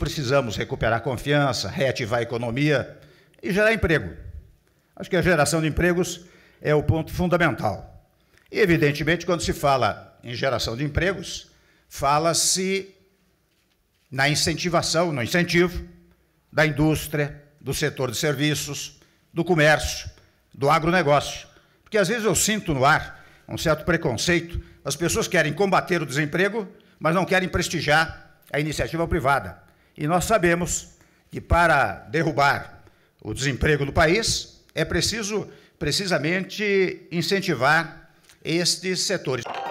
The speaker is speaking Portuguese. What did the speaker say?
precisamos recuperar a confiança, reativar a economia e gerar emprego. Acho que a geração de empregos é o ponto fundamental. E, evidentemente, quando se fala em geração de empregos, fala-se na incentivação, no incentivo da indústria, do setor de serviços, do comércio, do agronegócio. Porque, às vezes, eu sinto no ar um certo preconceito. As pessoas querem combater o desemprego, mas não querem prestigiar a iniciativa privada. E nós sabemos que, para derrubar o desemprego no país, é preciso, precisamente, incentivar estes setores.